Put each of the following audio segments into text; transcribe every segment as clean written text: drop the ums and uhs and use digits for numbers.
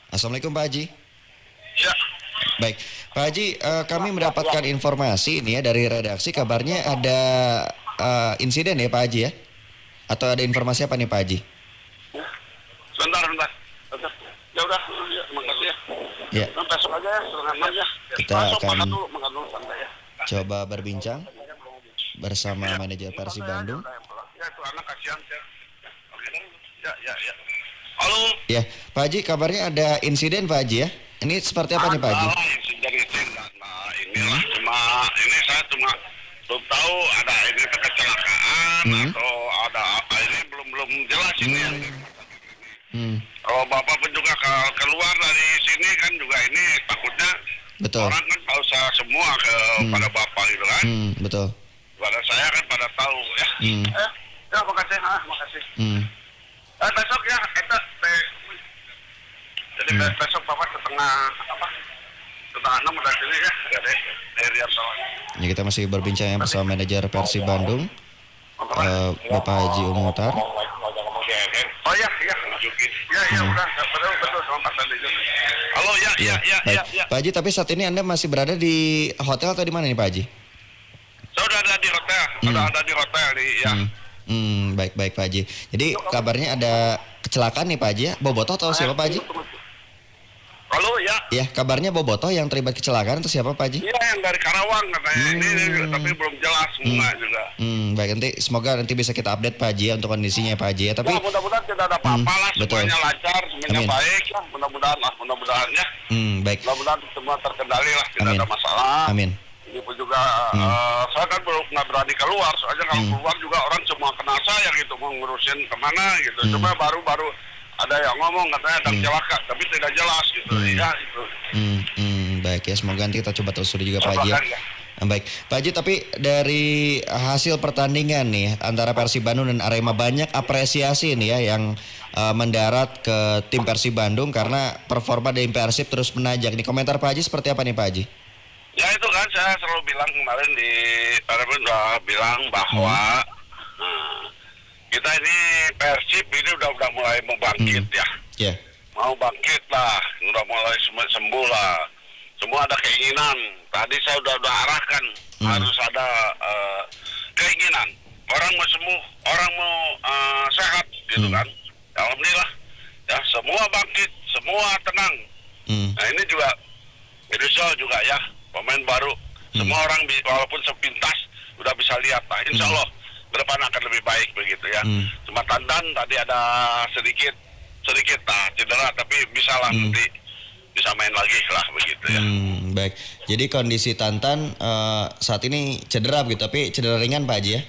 Assalamualaikum Pak Haji. Ya. Baik, Pak Haji, kami mendapatkan informasi ini ya dari redaksi, kabarnya ada insiden ya Pak Haji ya? Atau ada informasi apa nih Pak Haji? Sebentar. Ya udah, ya, makasih ya. Ya. Besok aja ya, setengah 6 ya. Kita akan makan dulu santai ya. coba berbincang bersama manajer Persib Bandung. Ya, itu anak kasihan ya. Oke. Ya. Halo. Ya, Pak Haji, kabarnya ada insiden Pak Haji ya? Ini seperti apa nih Pak Haji? Insiden. Nah, inilah ini saya cuma belum tahu ada ini kecelakaan atau ada apa ini belum jelas ini yang kalau Bapak pun juga keluar dari sini kan juga ini takutnya Betul. orang kan tahu semua kepada Bapak gitu kan. Betul. Pada saya kan pada tahu ya. Ya makasih. Besok ya jadi besok Bapak setengah 6 udah sini ya. Dari Rianto. Ya, kita masih berbincang ya bersama manajer Persib Bandung, Bapak Haji Umutar. Oh ya. Ya udah betul sama Pak Sandi. Halo ya. Pak Haji, tapi saat ini Anda masih berada di hotel atau di mana nih Pak Haji? Saya udah ada di hotel, ya. Baik Pak Haji. Jadi kabarnya ada kecelakaan nih Pak Haji ya. Bobotoh atau siapa Pak Haji? Halo ya. Ya, kabarnya Bobotoh yang terlibat kecelakaan itu siapa Pak Haji? Iya, yang dari Karawang katanya. Ini tapi belum jelas semua juga. Baik, semoga nanti bisa kita update Pak Haji ya untuk kondisinya Pak Haji ya. Tapi ya, mudah-mudahan tidak ada apa-apa lah, semuanya lancar, semuanya baik lah, mudah-mudahan ya. Baik. Mudah-mudahan semua terkendali lah, tidak ada masalah. Amin. Ini pun juga saya kan belum pernah berani keluar, soalnya kalau keluar juga orang semua kenal saya gitu, mau ngurusin kemana gitu. Cuma baru ada yang ngomong katanya ada celaka, tapi tidak jelas gitu. Ya itu. Baik ya, semoga nanti kita coba telusuri juga Pak Haji. Ya. Baik, Pak Haji, tapi dari hasil pertandingan nih antara Persib Bandung dan Arema, banyak apresiasi nih ya yang mendarat ke tim Persib Bandung karena performa dari Persib terus menanjak. Nih komentar Pak Haji seperti apa nih Pak Haji? Ya itu kan saya selalu bilang kemarin di Persib bilang bahwa kita ini Persib ini udah mulai membangkit ya. Yeah. Mau bangkit lah, udah mulai sembuh lah. Semua ada keinginan. Tadi saya udah arahkan harus ada keinginan. Orang mau sembuh, orang mau sehat gitu kan. Alhamdulillah. Ya semua bangkit, semua tenang. Nah ini juga Rizal juga ya, pemain baru. Semua orang walaupun sepintas udah bisa lihat. Nah, insya Allah ke depan akan lebih baik begitu ya. Cuma Tandan tadi ada sedikit cedera, tapi bisa lah nanti bisa main lagi lah begitu ya. Baik. Jadi kondisi Tantan saat ini cedera gitu, tapi cedera ringan Pak Haji ya?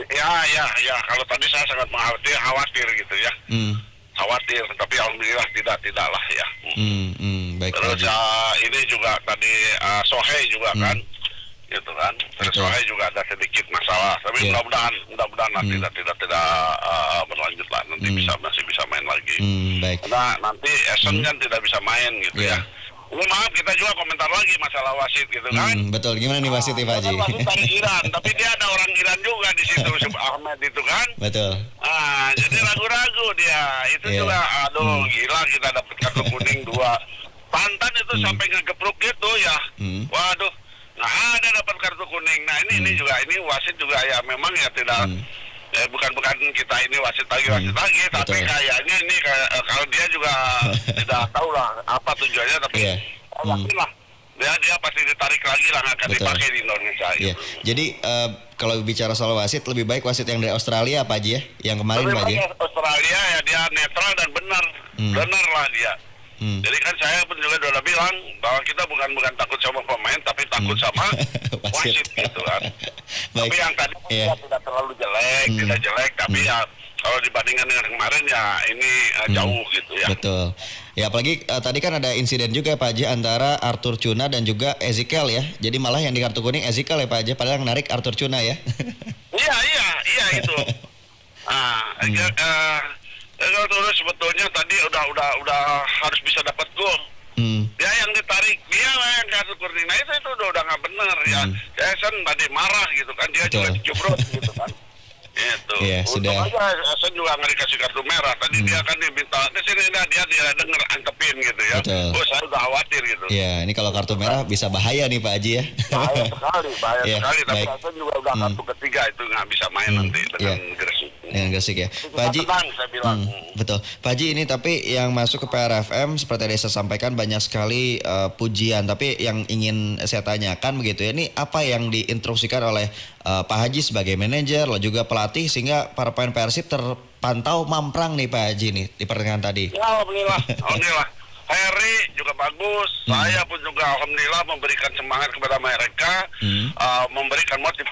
Ya. Kalau tadi saya sangat khawatir gitu ya. Khawatir, tapi alhamdulillah tidak lah ya. Baik. Terus ini juga tadi Sohei juga kan. Gitu kan. Terus Sohei juga ada sedikit masalah, tapi mudah-mudahan lah tidak berlanjut lah, nanti masih bisa main lagi. Baik. Karena nanti Essen kan tidak bisa main gitu ya. Ini maaf kita juga komentar lagi masalah wasit gitu kan. Betul, gimana nih wasit Pak Haji? Wasit dari Iran, tapi dia ada orang Iran juga di situ, Ahmed itu kan. Betul. Jadi ragu-ragu dia. Itu juga gila kita dapat kartu kuning 2. Tantan itu sampai ngegepruk gitu ya. Waduh. Nggak ada dapat kartu kuning. Nah ini juga ini wasit juga ya memang ya tidak bukan kita ini wasit lagi tapi kayaknya ini kalau dia juga tidak tahu lah apa tujuannya, tapi yakin lah dia pasti ditarik lagi lah, akan dipakai di Indonesia. Gitu. Jadi kalau bicara soal wasit, lebih baik wasit yang dari Australia Pak Haji ya, yang kemarin Pak Haji. Australia ya dia netral dan benar lah dia. Jadi kan saya pun juga udah bilang bahwa kita bukan takut sama pemain, tapi takut sama wasit gitu kan. Tapi yang tadi tidak terlalu tidak jelek, tapi ya kalau dibandingkan dengan kemarin ya ini jauh gitu ya. Betul. Ya apalagi tadi kan ada insiden juga Pak Haji antara Arthur Cuna dan juga Ezekiel ya. Jadi malah yang di kartu kuning Ezekiel ya Pak Haji, padahal yang narik Arthur Cuna ya. Iya itu. Kalau sebetulnya tadi udah harus bisa dapat gol. Dia yang ditarik, dia yang kartu kuning. Nah itu udah nggak benar ya. Jason tadi marah gitu kan, dia juga dijebrot gitu kan. Itu. Iya, Untung sudah. aja saya juga nggak dikasih kartu merah. Tadi dia kan diminta di sini, dia denger antepin gitu ya. Betul. Oh, saya udah khawatir gitu. Ya, ini kalau kartu merah bisa bahaya nih Pak Haji ya. Bahaya Iya, sekali. Tapi baik. saya juga udah kartu ketiga itu nggak bisa main nanti dengan Gresik. Dengan Gresik ya. Pak Haji, Tenang, saya bilang. betul. Pak Haji, ini tapi yang masuk ke PRFM seperti yang saya sampaikan banyak sekali pujian. Tapi yang ingin saya tanyakan begitu ya, ini apa yang diinstruksikan oleh Pak Haji sebagai manajer, lalu juga pelatih sehingga para pemain Persib terpantau mamprang nih Pak Haji nih di pertandingan tadi. Ya, alhamdulillah. Harry juga bagus. Saya pun juga alhamdulillah memberikan semangat kepada mereka, memberikan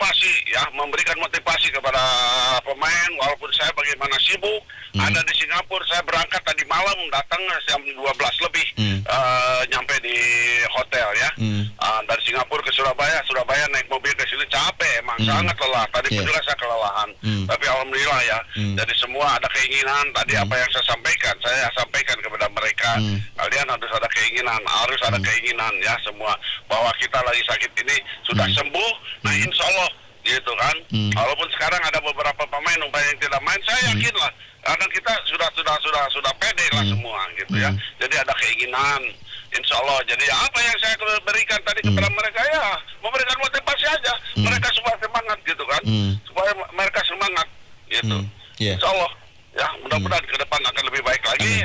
motivasi kepada pemain walaupun saya bagaimana sibuk. Ada di Singapura, saya berangkat tadi malam datang jam 12 lebih nyampe di hotel ya. Dari Singapura ke Surabaya naik mobil ke sini capek emang sangat lelah. Tadi pun juga saya kelelahan. Tapi alhamdulillah ya. Jadi semua ada keinginan tadi apa yang saya sampaikan kepada mereka. Kalian harus ada keinginan ya semua bahwa kita lagi sakit ini sudah sembuh. Nah insya Allah gitu kan. Walaupun sekarang ada beberapa pemain umpamanya yang tidak main, saya yakin lah karena kita sudah pede lah semua gitu ya. Jadi ada keinginan insya Allah. Jadi apa yang saya berikan tadi kepada mereka ya memberikan motivasi aja. Mereka supaya semangat gitu kan. Supaya mereka semangat gitu. Insya Allah. Ya, mudah-mudahan ke depan akan lebih baik lagi,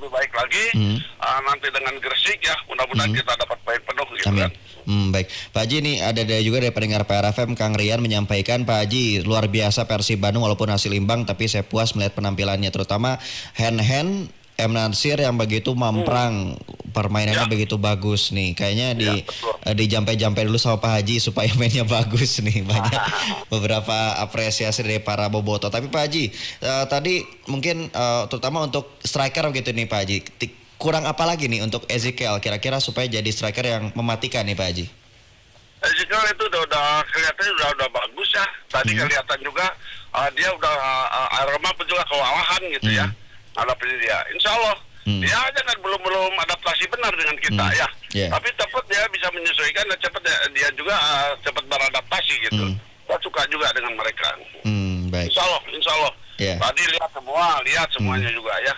nanti dengan Gresik ya, mudah-mudahan kita dapat poin penuh gitu kan. Baik, Pak Haji ini ada juga dari pendengar PRFM Kang Rian menyampaikan Pak Haji luar biasa Persib Bandung walaupun hasil imbang tapi saya puas melihat penampilannya terutama hand M. Natsir yang begitu mamprang, permainannya begitu bagus nih. Kayaknya di jampe-jampe dulu sama Pak Haji supaya mainnya bagus nih. Banyak beberapa apresiasi dari para boboto. Tapi Pak Haji, tadi mungkin terutama untuk striker begitu nih Pak Haji. Kurang apa lagi nih untuk Ezekiel kira-kira supaya jadi striker yang mematikan nih Pak Haji? Ezekiel itu udah kelihatannya udah bagus ya. Tadi kelihatan juga dia udah Arema pun juga kewalahan gitu ya. Hadapi dia, insya Allah dia aja kan belum adaptasi benar dengan kita ya. Tapi cepat dia bisa menyesuaikan dan cepat dia juga cepat beradaptasi gitu. Saya suka juga dengan mereka. Baik. Insya Allah. Tadi lihat semuanya juga ya.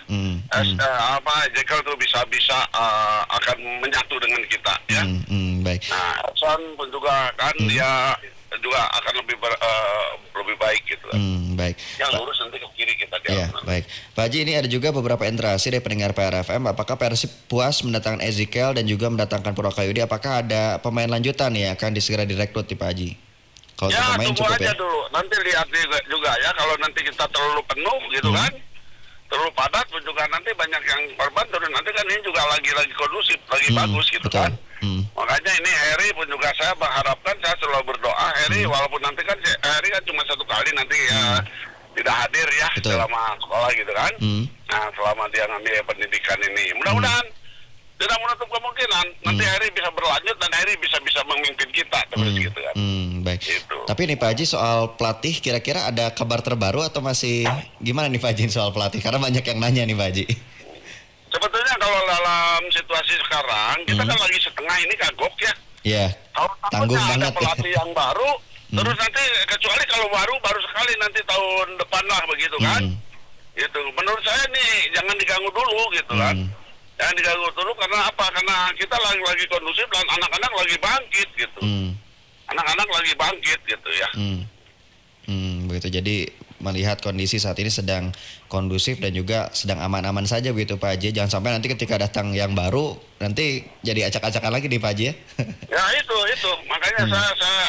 Jekyll tuh bisa akan menyatu dengan kita ya. Baik. Nah, Son pun juga kan dia juga akan lebih baik gitu kan. Baik. Yang lurus nanti ke kiri kita baik. Pak Haji, ini ada juga beberapa interaksi dari pendengar PRFM. Apakah Persib puas mendatangkan Ezekiel dan juga mendatangkan Purwakayudi? Apakah ada pemain lanjutan ya akan segera direkrut di Pak Haji? Kalau ya pemain tunggu cukup aja dulu. Nanti lihat juga ya kalau nanti kita terlalu penuh gitu kan. Terlalu padat pun juga nanti banyak yang korban turun. Nanti kan ini juga lagi kondusif, lagi bagus gitu kan. Makanya ini Harry pun juga saya mengharapkan, saya selalu berdoa Harry walaupun nanti kan Harry kan cuma satu kali nanti ya tidak hadir ya selama sekolah gitu kan. Nah selama dia ngambil pendidikan ini mudah-mudahan tidak menutup kemungkinan nanti Harry bisa berlanjut dan Harry bisa memimpin kita terus gitu kan. Baik. Gitu. Tapi nih Pak Haji soal pelatih kira-kira ada kabar terbaru atau masih gimana nih Pak Haji soal pelatih? Karena banyak yang nanya nih Pak Haji. Sebetulnya kalau dalam situasi sekarang kita kan lagi setengah ini kagok ya. Iya. Kalau tanggung takutnya ada banget pelatih yang baru, terus nanti kecuali kalau baru sekali nanti tahun depan lah begitu kan. Gitu. Menurut saya nih jangan diganggu dulu gitu kan. Jangan diganggu dulu karena apa? Karena kita lagi kondusif dan anak-anak lagi bangkit gitu. Anak-anak lagi bangkit gitu ya. Begitu. Jadi melihat kondisi saat ini sedang kondusif dan juga sedang aman-aman saja begitu Pak Haji. Jangan sampai nanti ketika datang yang baru nanti jadi acak-acakan lagi nih Pak Haji ya. Ya itu. Makanya saya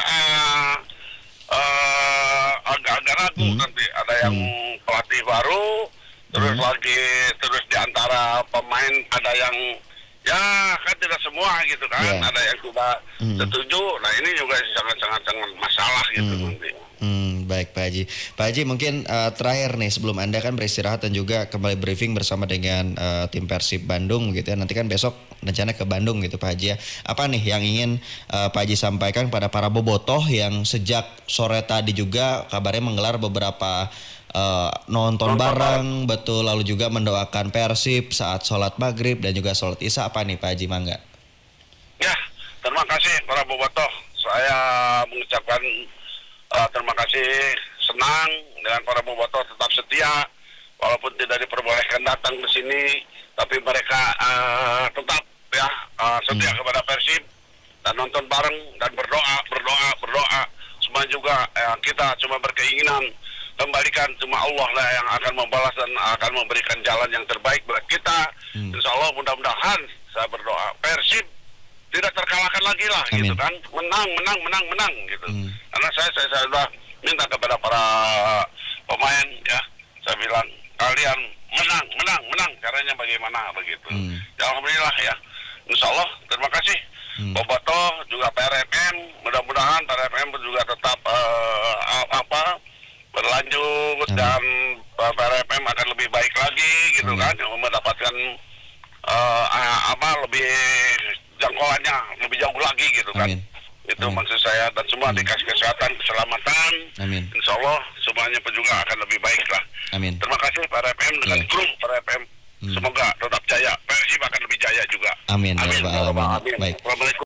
agak ragu nanti ada yang pelatih baru terus di antara pemain ada yang ya kan tidak semua gitu kan. Ada yang tidak setuju. Nah ini juga sangat masalah gitu nanti. Baik Pak Haji. Pak Haji mungkin terakhir nih sebelum Anda kan beristirahat dan juga kembali briefing bersama dengan tim Persib Bandung gitu ya. Nanti kan besok rencana ke Bandung gitu Pak Haji ya. Apa nih yang ingin Pak Haji sampaikan pada para bobotoh yang sejak sore tadi juga kabarnya menggelar beberapa nonton bareng betul, lalu juga mendoakan Persib saat sholat maghrib dan juga sholat isya. Apa nih Pak Haji, mangga? Ya, terima kasih para bobotoh. Saya mengucapkan terima kasih, senang dengan para bobotoh tetap setia walaupun tidak diperbolehkan datang ke sini, tapi mereka tetap ya setia kepada Persib dan nonton bareng dan berdoa. Semua juga kita cuma berkeinginan kembalikan, cuma Allah lah yang akan membalas dan akan memberikan jalan yang terbaik buat kita. Insya Allah mudah-mudahan saya berdoa Persib tidak terkalahkan lagi lah. Amin. Gitu kan, menang gitu. Karena saya sudah minta kepada para pemain ya, saya bilang kalian menang caranya bagaimana begitu. Ya, alhamdulillah ya, insya Allah terima kasih Bobotoh juga PRFM, mudah-mudahan PRFM juga tetap berlanjut. Amin. Dan PRFM akan lebih baik lagi gitu. Amin. Kan mendapatkan lebih jangkauannya lebih jauh lagi gitu. Amin. Kan itu maksud saya, dan semua dikasih kesehatan, keselamatan. Amin. Insya Allah semuanya pun juga akan lebih baik lah. Amin. Terima kasih Pak RFM dengan kru Pak RFM. Semoga tetap jaya. Persib akan lebih jaya juga. Amin. Amin. Baik.